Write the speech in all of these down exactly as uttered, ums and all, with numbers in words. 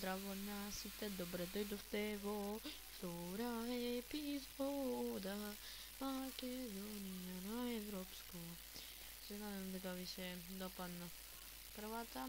Zdravo na sите, dobre dojdovte vo vtора епизода Македонија на европско. Се надам дека ви се допадна првата.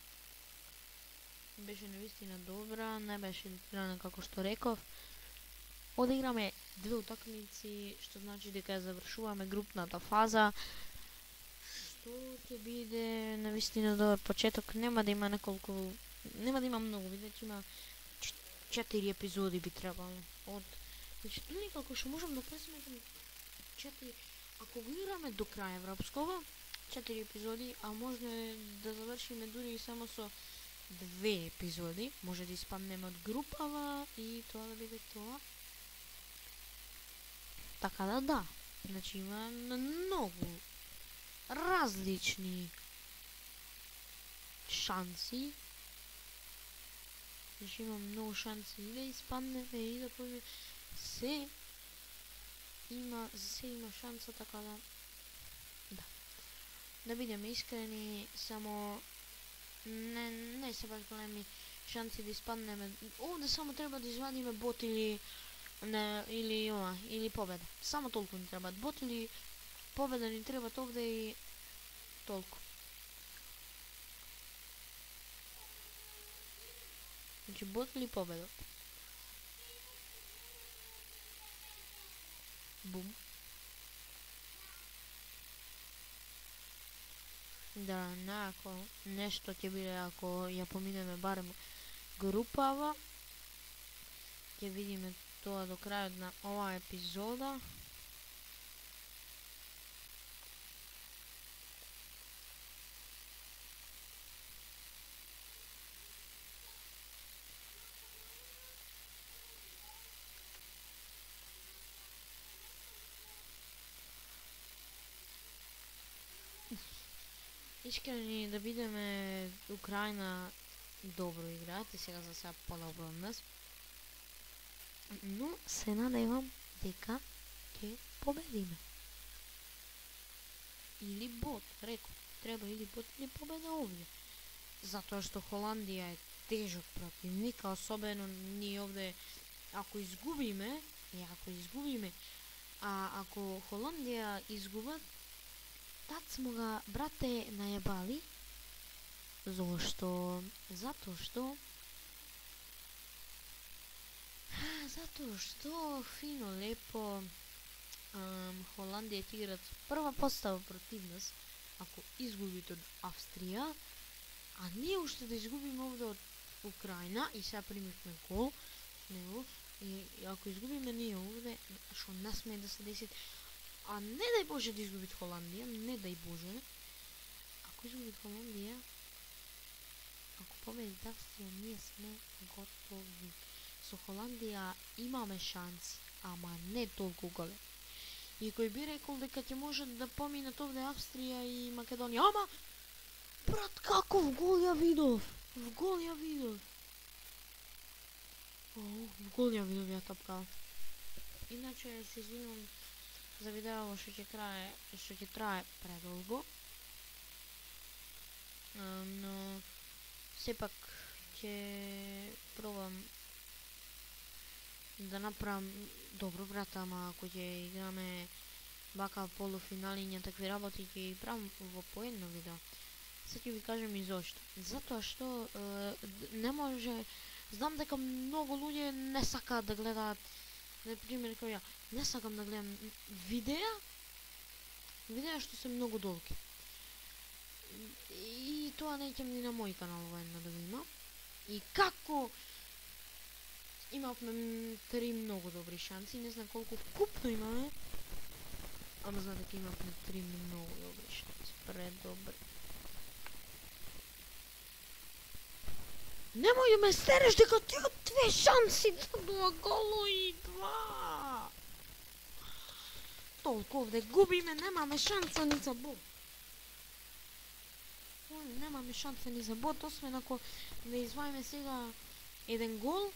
Беше навистина добра, не беше литрана како што реков. Одиграме две утакмици, што значи дека завршуваме групната фаза. Што ќе биде навистина добар почеток, нема да има неколку, нема да има многу, бидејќи има четири епизоди би требало. Од значи некако што можам да пресметам четири, ако го играме до крај европского, четири епизоди, а може да завршиме дури и само со две епизоди, може да испаднеме од групава и тоа да биде тоа. Така да да, значи има многу различни шанси. Значи има многу шанси и да испаднеме и да победиме. Се има, за се има шанса, така да да. Да бидеме искрени, само не не се баш големи шанси да испаднеме. Овде само треба да извадиме бот или не, или ова, или победа. Само толку ни треба бот или победа ни треба овде и толку. Значи бот или победа. Бум. Да, неако нешто ќе биде ако ја поминеме барем групава. Ќе видиме тоа до крајот на оваа епизода. Искрени да бидеме Украина добро играат и сега за сега подобро од нас. Но се надевам дека ќе победиме. Или бот, реко, треба или бот или победа овде. Затоа што Холандија е тежок противник, а особено ние овде ако изгубиме, и ако изгубиме, а ако Холандија изгубат, тацмо га брате најебали. Зошто? Затоа што Затоа што фино лепо ам, Холандија ќе играат прва постава против нас, ако изгубите од Австрија, а ние уште да изгубиме овде од Украина и сега примивме гол него, и, и ако изгубиме ние овде, што не сме да се деси, а не дај Боже да изгубит Холандија, не дај Боже, ако изгубит Холандија, ако победит Австрија, ние сме готови. Со Холандија имаме шанси, ама не толку големи. И кој би рекол дека ќе може да поминат овде Австрија и Македонија, ама брат, каков гол ја видов? В гол ја видов. О, в гол ја видов ја топкава. Иначе се извинувам за видео што ќе трае, што ќе трае предолго. Но сепак ќе пробам да направам добро, брат, ама ако ќе играме бака полуфинали и такви работи, ќе ги правам во по едно видео. Сега ќе ви кажем и зошто. Затоа што е, не може, знам дека многу луѓе не сакаат да гледаат, например како ја, не сакам да гледам видеа, видеа што се многу долги. И тоа не ќе ни на мој канал воено да го има. И како имавме три многу добри шанси, не знам колку вкупно имаме, ама знам дека имавме три многу добри шанси, предобри. Немој да ме стереш дека ти од две шанси два голо и два. Толку овде губиме, немаме шанса ни за бот. Немаме шанса ни за бот, освен ако да изваиме сега еден гол.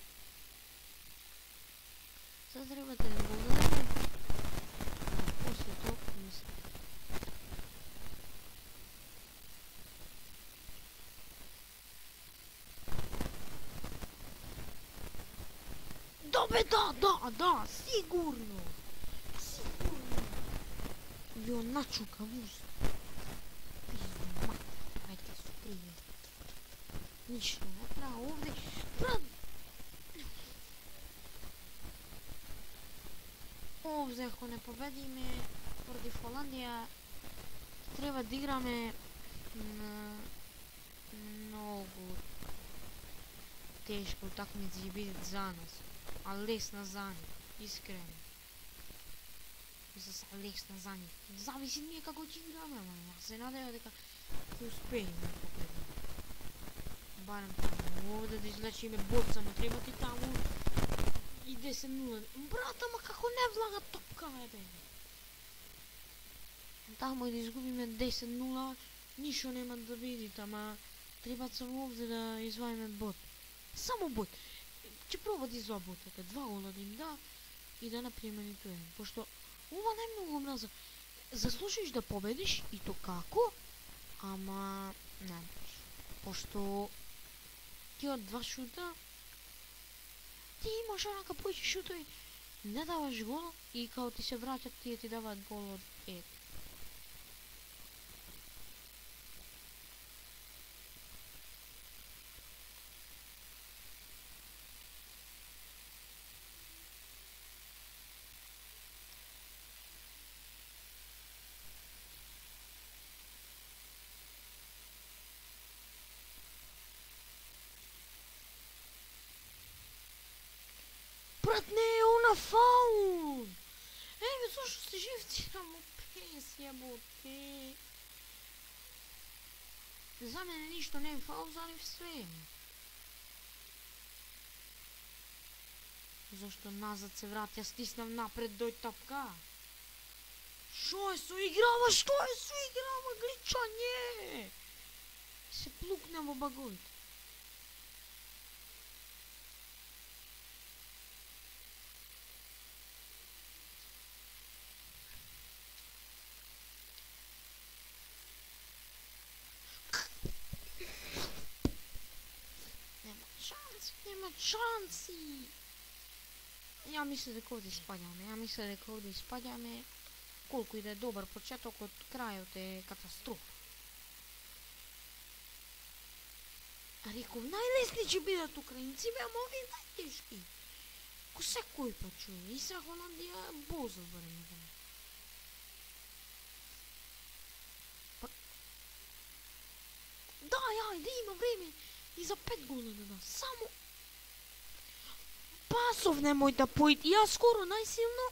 Сега треба да не го дадеме. После толку мислам. Dobre, da, da, da, sigurno. Sigurno. Jo, načuka muza. Pizdu mater, ajde su prije. Ništa ne treba ovdje. Brat, ovdje ako ne pobedime protiv Holandija, treba da igrame na mnogo teško utakmici će biti za nas. Ali lesna za njih, iskreno. Mislim sa lesna za njih. Zavisi nije kako će igrame, man. Ja se nadaju da će uspijemo pobediti. Barem tamo ovdje da izlečime bocama, treba ti tamo i deset nula. Brata, ma kako ne vlaga topka, jebe. Tamo i da izgubime deset nula, ništa nema da vidite, ma treba samo ovdje da izvajime bot. Samo bot. Će probati izva bota, dva gola da im da i da napravimo ni to jedan. Pošto ova ne mnogo mraza. Zaslužiš da pobediš i to kako, ama ne možeš. Pošto ti od dva šuta, ti imaš onaka poći šutovi, ne davaš gol i kao ti se vraća ti je ti davat gol od pet. Brat, ne, ona faul! Ej, me zašto se živciramo pes, jebote? Za mene ništa ne faul, za njih sve. Zašto nazad se vrati, ja stisnem napred, doj tapka. Što je su igrava, što je su igrava, gličanje? Se pluknemo bagojit. Nema šansi. Ja mislim da ovdje ispadjame, ja mislim da ovdje ispadjame. Koliko ide dobar početak od kraja te katastrofe. A rekao, najlesniji će biti Ukrajinci, veoma ovi najtežki. Ko se koji pa čuje, i sa Holandija bozo vreme. Pa... Da, ja, da ima vreme i za pet gola da da, samo... Pasov nemoj da pojiti, ja skoro najsilno...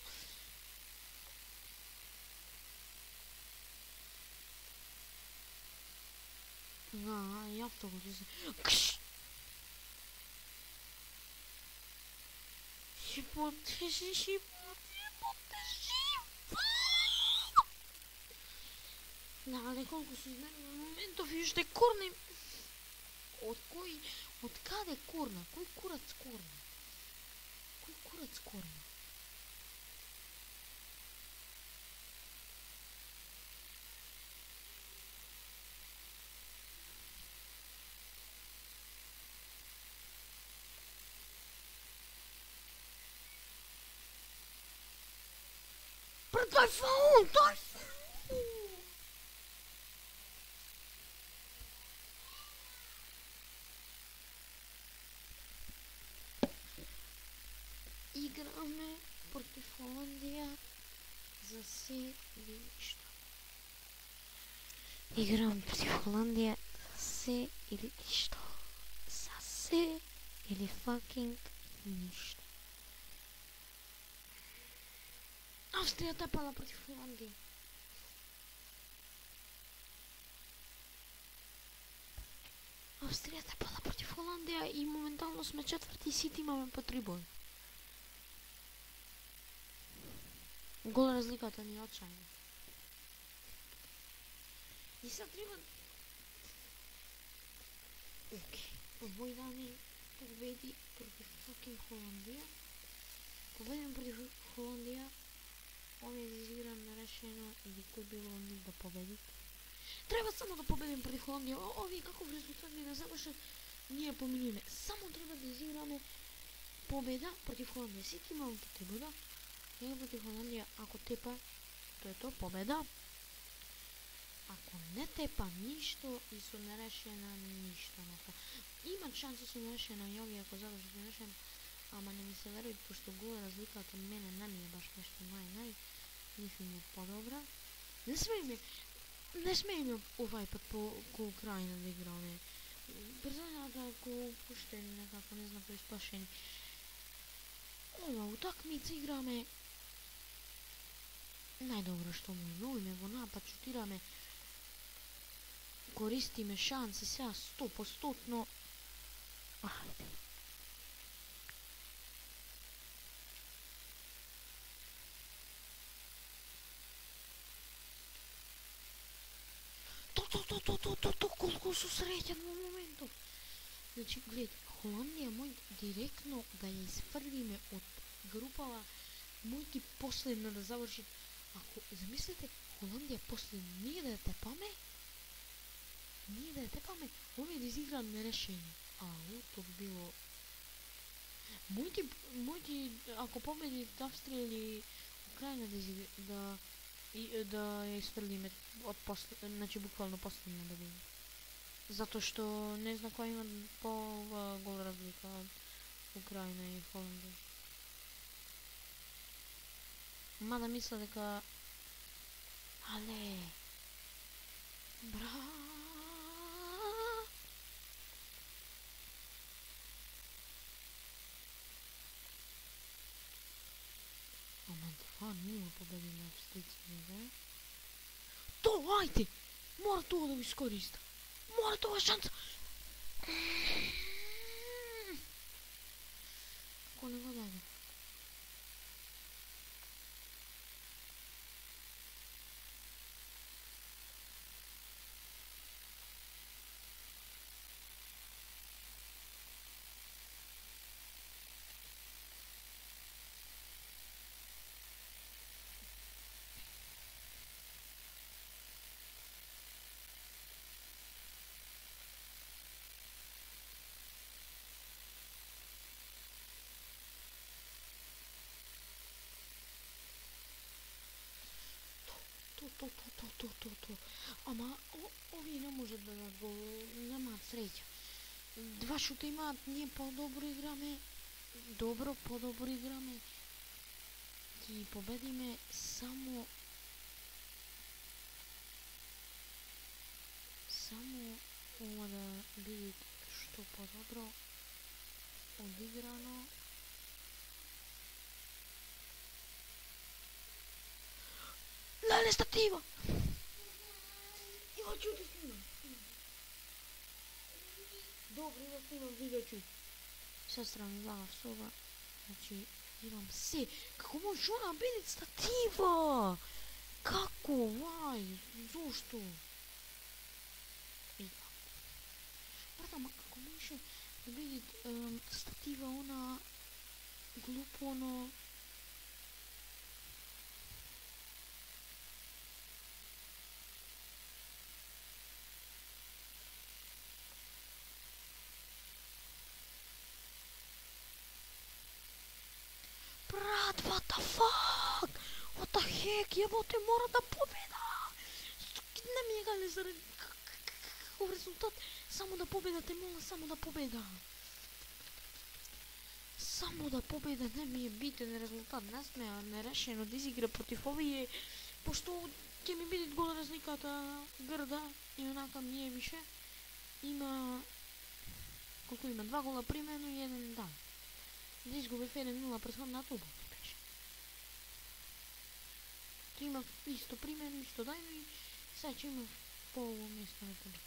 Da, ja to gdje se... Kš! Jebote, jebote, jebote, jebote! Da, ali koliko su izmeni momentov još te korne... Od koji... Od kada je korna? Koji kurac korna? Koji kurac korna? Brat, daj faul, daj faul! Igrame protiv Holandija za sve ili ništa. Igram protiv Holandija za sve ili ništa. Za sve ili fucking ništa. Австрия тапала против Холандии. Австрия тапала против Холандия и моментално сме четвърти сити, имаме по три боя. Гол разликата ни е отчаяна. И сега трябва... Окей. Война победи против fucking Холандия. Победим против Холандия. Ovdje je izigran rešeno ili koji je bilo njih da pobedi. Treba samo da pobedim protiv Holandije. Ovi kakov rezultat mi da završat nije pominjene. Samo treba da izigrame pobjeda protiv Holandije. Svi ti imamo te boda. Nego protiv Holandije, ako tepa, to je to, pobjeda. Ako ne tepa ništa i su nerešena, ništa. Ima šanse su nerešena i ovi ako završi su nerešena. Ama ne mi se verujte, pošto gol razlika od mene ne mi je baš nešto naj-naj. Nisi mi je podobra. Ne smijem je, ne smijem je ovaj pat po ko Ukrajina da igra ove. Brzana da ko pušteni nekako, ne znam koji spašeni. Ova utakmica igra me najdobro što mu je. Novi me vo napad, šutira me. Koristi me šanse, sve sto postotno. Ajde. To, to, to, to, to, to, to, koliko su srećan u momentu. Znači, gledaj, Holandija moj direktno da je isprvi me od grupava, moj ti posljedno da završi. Ako, zamislite, Holandija posljedno nije da je tepame, nije da je tepame, on je da izigra nerešenje. A, u, to bi bilo... Moj ti, moj ti, ako pobedi Avstrija ili Ukrajina da izigra, da... I da je isprvi me od posle, znači bukvalno posljedno da bi. Zato što ne znam koja ima po uh, gol razlika od Ukrajine i Holandije. Mada misle дека... Але... Бра... Ама два нула победи на Австрийци, не? То, ајде! Мора това да го искориста. Мора това шанса! Ако не го даде. To, to, to, to, to, to. Ама о, ови не може да го немаат среќа. Два шута имаат, ние по-добро играме. Добро, по-добро играме. Ги победиме само само ова да видите што по-добро одиграно. Леле, статива! Ја чу да снимам. Добро, да снимам видео чу. Сестра ми дала в соба. Значи, имам се. Како може она биде статива? Како? Вај? Зошто? Ева. Брата, ма како може да биде статива она глупо, но... Брат, what the fuck? What the heck? Jebote, mora da pobeda! Ne mi je gale zaradi kakav rezultat. Samo da pobeda, te mola, samo da pobeda. Samo da pobeda, ne mi je biten rezultat. Ne sme nerešeno da izigra protiv ovije. Pošto će mi biti gol razlikata grda i onaka mi je više. Ima... Koliko ima? Dva gola primjenu i jedan dan. Da izgubi jedan nula prethodna tuba mi beše. Tu ima isto primjenu, isto dajno i sad će ima po ovo mjesto na tubi.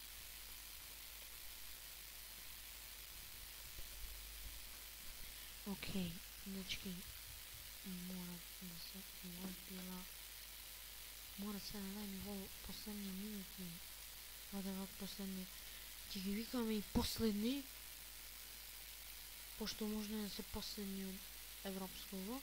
Okej, dečki, mora da se ozbila. Mora se da daj mi vol poslednje minuti. Vada ovak poslednje. Ti gi vikame i poslednji. Pošto možda je da se posljednji od evropskoga.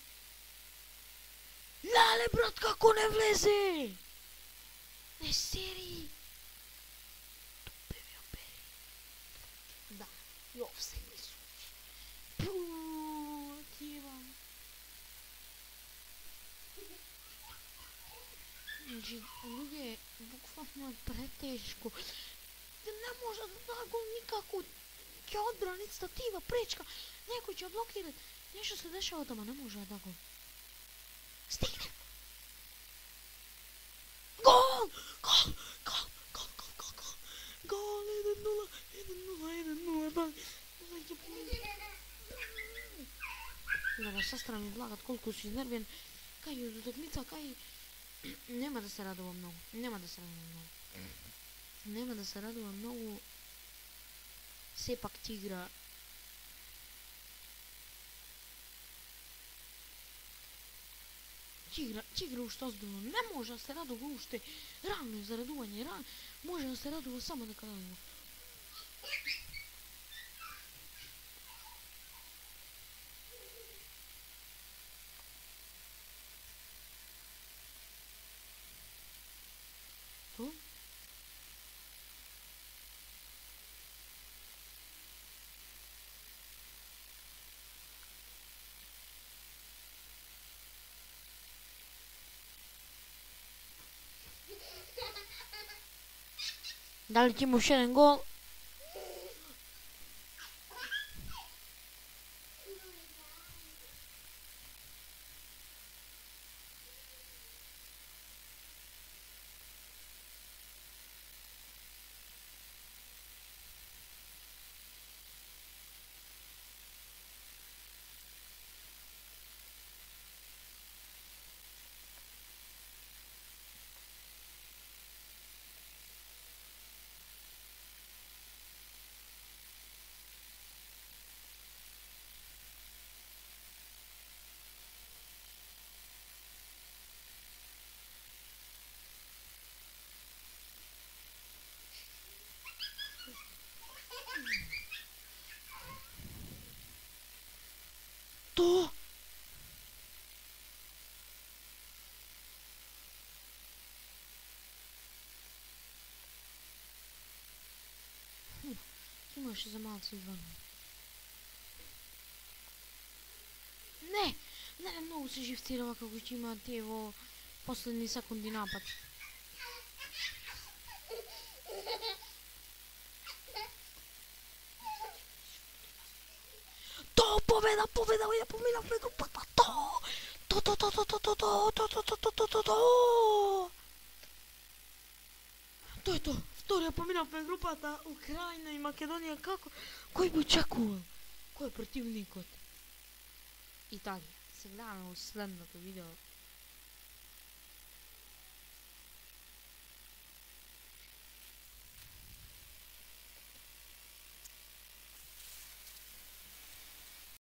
Lale, brat, kako ne vleze! Ne seri! Tupevi operi. Da, i offside su. Puuu, Znači, ljudi, bukvalno je preteško. Ne može da da gol nikako. Će odbranit stativa, prečka. Neko će blokirat. Nešto se dešava tamo, ne može da gol. Stigne! Gol! Gol! Gol! Gol! Gol! Gol! Gol! Gol! jedan nula! jedan nula! jedan nula! Gleda, sastra mi blagat koliko su iznervijen. Kaj je od utakmica, kaj... Nema da se radova mnogo. Nema da se radova mnogo. Nema da se radova mnogo. Sepak tigra. Čigra, čigra ušte ozbiljno. Ne može da se radova ušte. Rano je za radovanje. Rano. Može da se radova samo da kada radova. To? Da li ćemo još jedan gol? To? Hm, imaš za malce izvano. Ne! Ne, mnogo se žiftirava kako će imati evo posljednji sekundi napad. To, pobjeda, pobjeda, ja pobjeda, pobjeda, to! To, to, to, to, to, to, to, to, to, to, to, to, to, to! To je to, втория поминав на групата Украина и Македонија, како? Кој би очекувал? Кој е противникот? Италија. Се гледаме во следното видео.